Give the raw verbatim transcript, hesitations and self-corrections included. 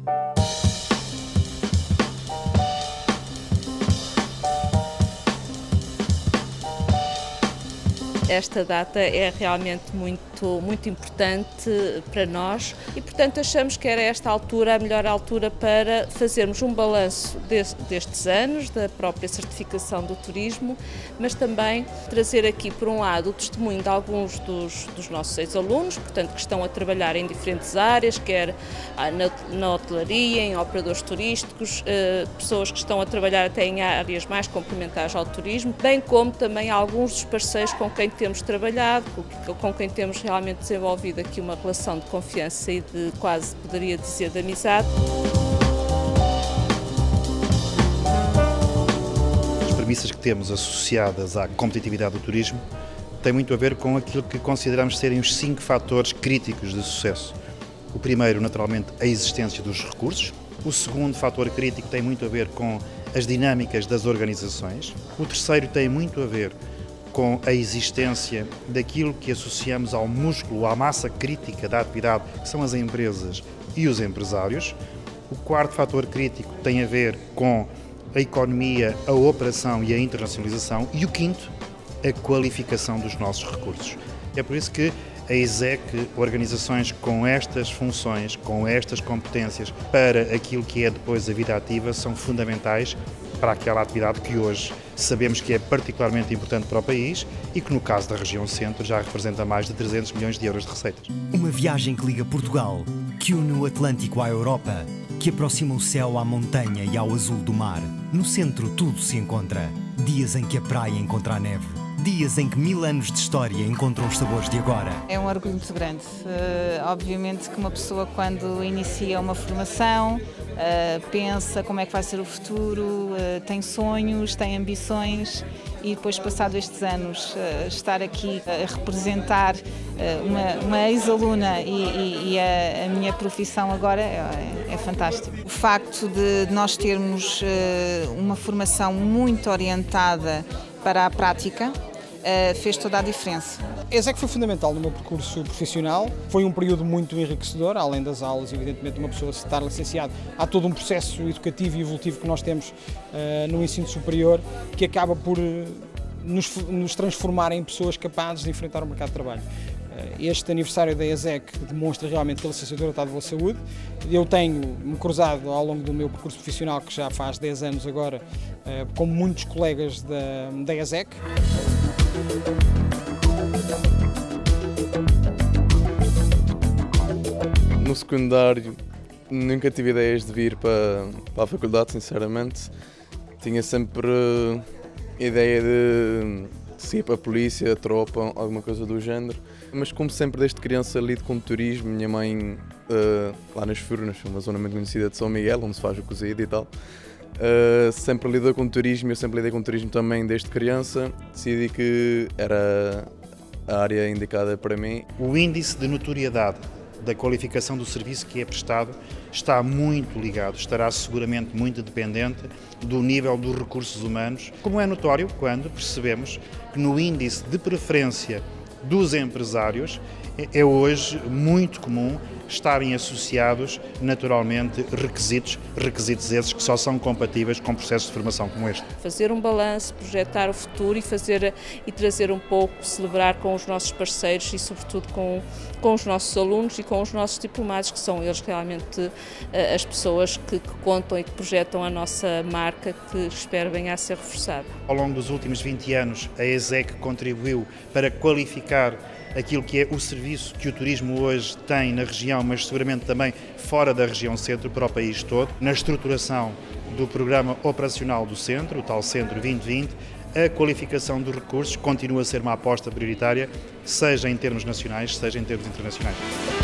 Esta data é realmente muito, muito importante para nós e, portanto, achamos que era esta altura a melhor altura para fazermos um balanço destes anos, da própria certificação do turismo, mas também trazer aqui, por um lado, o testemunho de alguns dos, dos nossos ex-alunos, portanto, que estão a trabalhar em diferentes áreas, quer na, na hotelaria, em operadores turísticos, eh, pessoas que estão a trabalhar até em áreas mais complementares ao turismo, bem como também alguns dos parceiros com quem temos trabalhado, com quem temos realmente desenvolvido aqui uma relação de confiança e de, quase poderia dizer, de amizade. As premissas que temos associadas à competitividade do turismo têm muito a ver com aquilo que consideramos serem os cinco fatores críticos de sucesso. O primeiro, naturalmente, a existência dos recursos. O segundo fator crítico tem muito a ver com as dinâmicas das organizações. O terceiro tem muito a ver com a existência daquilo que associamos ao músculo, à massa crítica da atividade, que são as empresas e os empresários. O quarto fator crítico tem a ver com a economia, a operação e a internacionalização. E o quinto, a qualificação dos nossos recursos. É por isso que a ESEC, organizações com estas funções, com estas competências para aquilo que é depois a vida ativa, são fundamentais para aquela atividade que hoje sabemos que é particularmente importante para o país e que, no caso da região centro, já representa mais de trezentos milhões de euros de receitas. Uma viagem que liga Portugal, que une o Atlântico à Europa, que aproxima o céu à montanha e ao azul do mar. No centro tudo se encontra. Dias em que a praia encontra a neve. Dias em que mil anos de história encontram os sabores de agora. É um orgulho muito grande. Uh, obviamente que uma pessoa, quando inicia uma formação, uh, pensa como é que vai ser o futuro, uh, tem sonhos, tem ambições e depois, passados estes anos, uh, estar aqui a representar uh, uma, uma ex-aluna e, e, e a, a minha profissão agora é, é fantástico. O facto de nós termos uh, uma formação muito orientada para a prática Uh, fez toda a diferença. A ESEC foi fundamental no meu percurso profissional, foi um período muito enriquecedor, além das aulas, evidentemente, uma pessoa se estar licenciado, há todo um processo educativo e evolutivo que nós temos uh, no ensino superior, que acaba por uh, nos, nos transformar em pessoas capazes de enfrentar o mercado de trabalho. Uh, este aniversário da ESEC demonstra realmente que a licenciatura está de boa saúde. Eu tenho-me cruzado ao longo do meu percurso profissional, que já faz dez anos agora, uh, com muitos colegas da, da ESEC. No secundário nunca tive ideias de vir para, para a faculdade, sinceramente. Tinha sempre a ideia de se ir para a polícia, a tropa, alguma coisa do género. Mas como sempre desde criança lido com turismo, minha mãe uh, lá nas Furnas, uma zona muito conhecida de São Miguel, onde se faz o cozido e tal, Uh, sempre lidou com turismo, eu sempre lidei com turismo também desde criança. Decidi que era a área indicada para mim. O índice de notoriedade da qualificação do serviço que é prestado está muito ligado, estará seguramente muito dependente do nível dos recursos humanos, como é notório quando percebemos que no índice de preferência dos empresários é hoje muito comum estarem associados naturalmente requisitos, requisitos esses que só são compatíveis com processos de formação como este. Fazer um balanço, projetar o futuro e fazer e trazer um pouco, celebrar com os nossos parceiros e sobretudo com, com os nossos alunos e com os nossos diplomados, que são eles realmente as pessoas que, que contam e que projetam a nossa marca, que espero venha a ser reforçada. Ao longo dos últimos vinte anos, a ESEC contribuiu para qualificar aquilo que é o serviço que o turismo hoje tem na região, mas seguramente também fora da região centro, para o país todo. Na estruturação do programa operacional do centro, o tal Centro vinte vinte, a qualificação dos recursos continua a ser uma aposta prioritária, seja em termos nacionais, seja em termos internacionais.